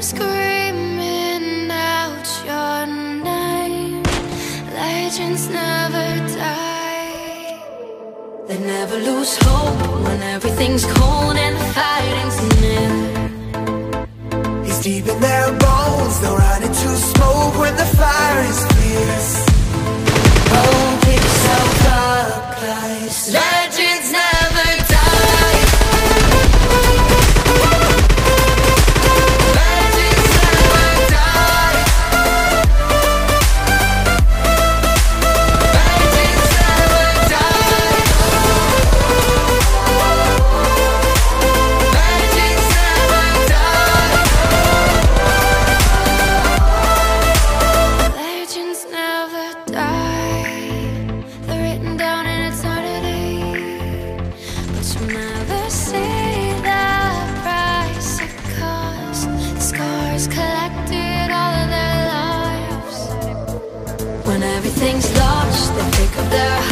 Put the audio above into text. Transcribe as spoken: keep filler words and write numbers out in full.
screaming out your name. Legends never die. They never lose hope when everything's cold and the fighting's near. It's deep in their bones, they'll run into smoke when the fire is fierce. Oh, pick yourself up, guys. Legends never die. Legends never die. Legends never die. Legends never die. Legends never die. They're written down in eternity, but you'll never see the price it cost. The scars collected all of their lives. When everything's lost, they pick up their